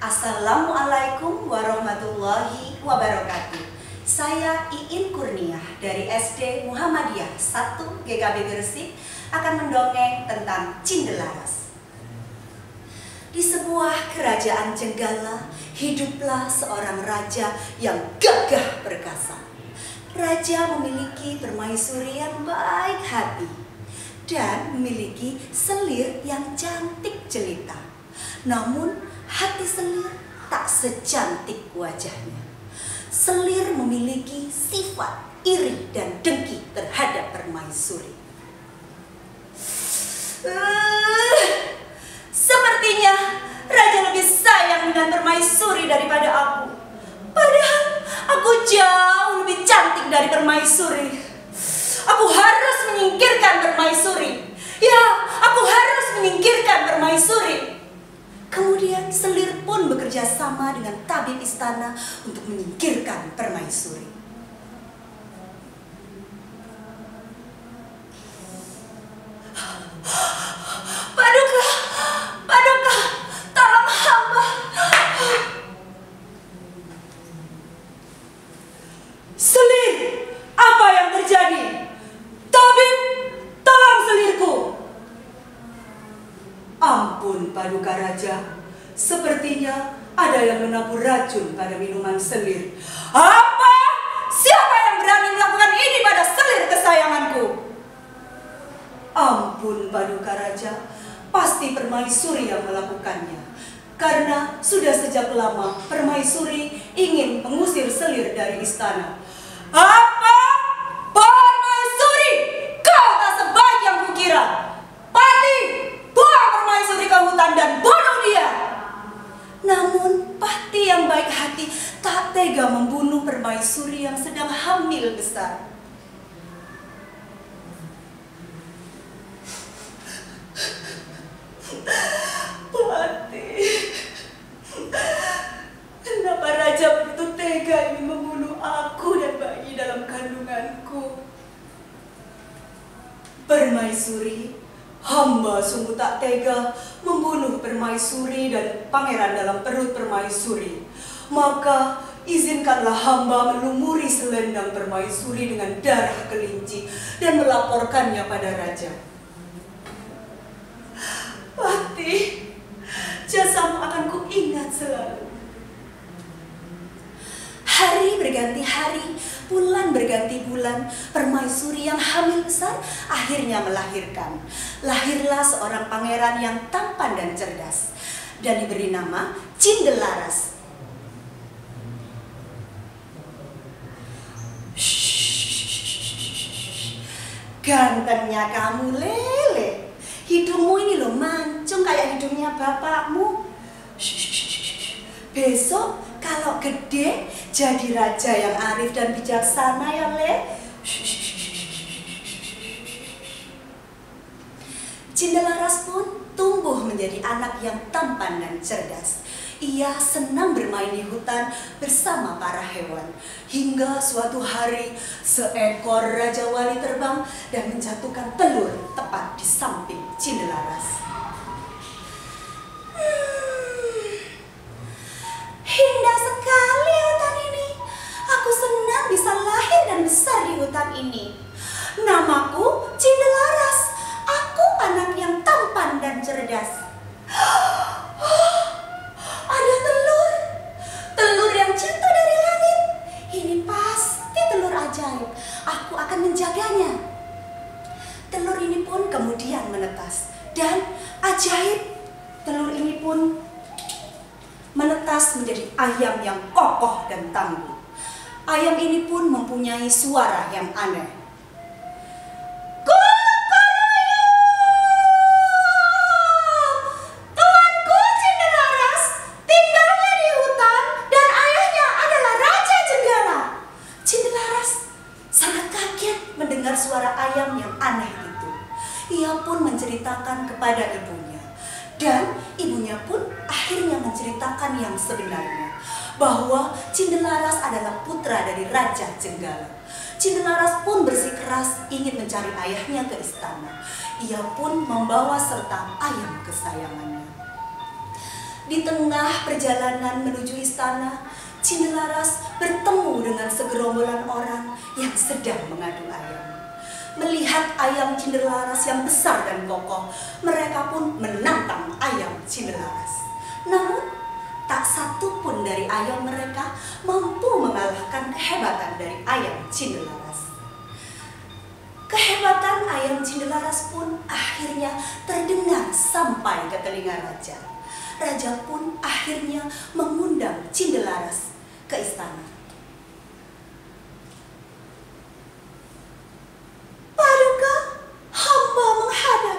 Assalamualaikum warahmatullahi wabarakatuh. Saya Iin Kurniah dari SD Muhammadiyah 1 GKB Gresik akan mendongeng tentang Cindelaras. Di sebuah kerajaan Jenggala, hiduplah seorang raja yang gagah perkasa. Raja memiliki permaisuri yang baik hati dan memiliki selir yang cantik jelita. Namun hati selir tak secantik wajahnya. Selir memiliki sifat iri dan dengki terhadap permaisuri. Sepertinya raja lebih sayang dengan permaisuri daripada aku. Padahal aku jauh lebih cantik dari permaisuri. Aku harus menyingkirkan permaisuri. Ya, aku harus menyingkirkan permaisuri. Kemudian selir pun bekerja sama dengan tabib istana untuk menyingkirkan permaisuri. Paduka, tolong hamba. Selir, apa yang terjadi? Tabib, tolong selirku. Ampun Paduka Raja, sepertinya ada yang menabur racun pada minuman selir. Apa? Siapa yang berani melakukan ini pada selir kesayanganku? Ampun Paduka Raja, pasti permaisuri yang melakukannya. Karena sudah sejak lama permaisuri ingin mengusir selir dari istana. Apa? Permaisuri? Kau tak sebaik yang kukira. Pati, buang permaisuri ke hutan dan bunuh dia. Namun Pati yang baik hati tak tega membunuh permaisuri yang sedang hamil besar. Pati, kenapa raja begitu tega ingin membunuh aku dan bayi dalam kandunganku? Permaisuri, hamba sungguh tak tega membunuh permaisuri dan pangeran dalam perut permaisuri. Maka izinkanlah hamba melumuri selendang permaisuri dengan darah kelinci dan melaporkannya pada raja. Pati, jasamu akan kuingat selalu. Hari berganti hari, bulan berganti bulan, permaisuri yang hamil besar akhirnya melahirkan. Lahirlah seorang pangeran yang tampan dan cerdas dan diberi nama Cindelaras. Gantengnya kamu, Lele. Hidungmu ini loh mancung kayak hidungnya bapakmu. Besok kalau gede jadi raja yang arif dan bijaksana ya, Le. Cindelaras pun tumbuh menjadi anak yang tampan dan cerdas. Ia senang bermain di hutan bersama para hewan. Hingga suatu hari seekor raja wali terbang dan menjatuhkan telur tepat di samping Cindelaras. Indah sekali hutan ini. Aku senang bisa lahir dan besar di hutan ini. Namaku Cindelaras. Aku anak yang tampan dan cerdas. Ada telur. Telur yang jatuh dari langit. Ini pasti telur ajaib. Aku akan menjaganya. Telur ini pun kemudian menetas. Dan ajaib, telur ini pun menetas menjadi ayam yang kokoh dan tangguh. Ayam ini pun mempunyai suara yang aneh. Tuanku Cindelaras tinggalnya di hutan dan ayahnya adalah Raja Jenggala. Cindelaras sangat kaget mendengar suara ayam yang aneh itu. Ia pun menceritakan kepada ibunya. Dan ibunya pun akhirnya menceritakan yang sebenarnya, bahwa Cindelaras adalah putra dari Raja Jenggala. Cindelaras pun bersikeras ingin mencari ayahnya ke istana. Ia pun membawa serta ayam kesayangannya. Di tengah perjalanan menuju istana, Cindelaras bertemu dengan segerombolan orang yang sedang mengadu ayam. Melihat ayam Cindelaras yang besar dan kokoh, mereka pun menantang ayam Cindelaras. Namun, tak satu pun dari ayam mereka mampu mengalahkan kehebatan dari ayam Cindelaras. Kehebatan ayam Cindelaras pun akhirnya terdengar sampai ke telinga raja. Raja pun akhirnya mengundang Cindelaras ke istana. Paduka, hamba menghadap.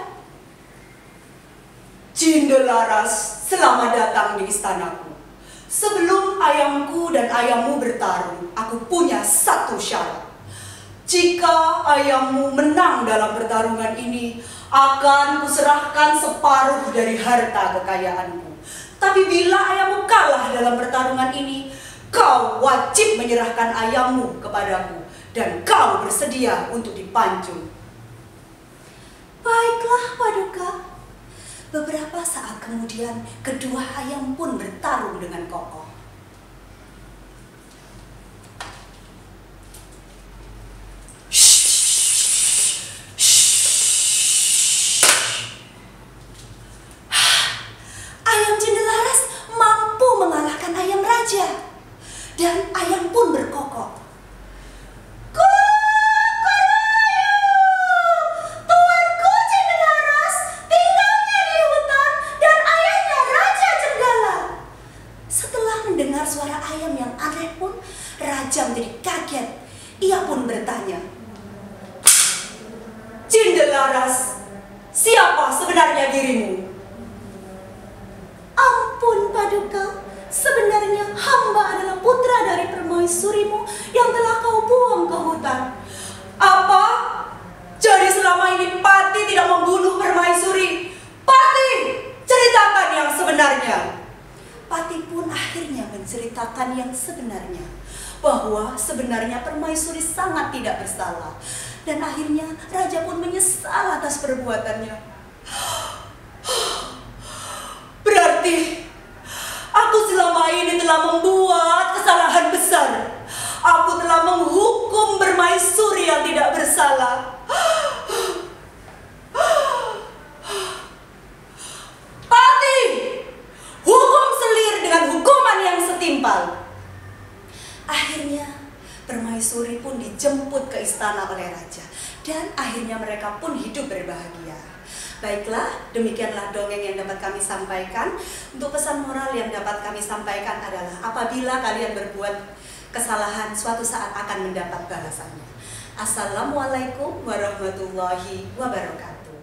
Cindelaras, selamat datang di istanaku. Sebelum ayamku dan ayammu bertarung, aku punya satu syarat. Jika ayammu menang dalam pertarungan ini, akan kuserahkan separuh dari harta kekayaanku. Tapi bila ayammu kalah dalam pertarungan ini, kau wajib menyerahkan ayammu kepadaku dan kau bersedia untuk dipancung. Baiklah, Paduka. Beberapa saat kemudian, kedua ayam pun bertarung dengan kokoh. Ayam Cindelaras mampu mengalahkan ayam raja. Dan ayam pun berkokok. Tuanku Cindelaras tinggalnya di hutan dan ayahnya Raja Jenggala. Setelah mendengar suara ayam yang aneh pun, Raja menjadi kaget. Ia pun bertanya, Cindelaras, siapa sebenarnya dirimu? Ampun, Paduka. Sebenarnya hamba adalah putra dari permaisurimu yang telah kau buang ke hutan. Apa? Jadi selama ini Pati tidak membunuh permaisuri? Pati, ceritakan yang sebenarnya. Pati pun akhirnya menceritakan yang sebenarnya. Bahwa sebenarnya permaisuri sangat tidak bersalah. Dan akhirnya raja pun menyesal atas perbuatannya. Berarti aku selama ini telah membuat kesalahan besar. Aku telah menghukum permaisuri yang tidak bersalah. Pati, hukum Selir dengan hukuman yang setimpal. Akhirnya permaisuri pun dijemput ke istana oleh raja. Dan akhirnya mereka pun hidup berbahagia. Baiklah, demikianlah dongeng yang dapat kami sampaikan. Untuk pesan moral yang dapat kami sampaikan adalah apabila kalian berbuat kesalahan, suatu saat akan mendapat balasannya. Assalamualaikum warahmatullahi wabarakatuh.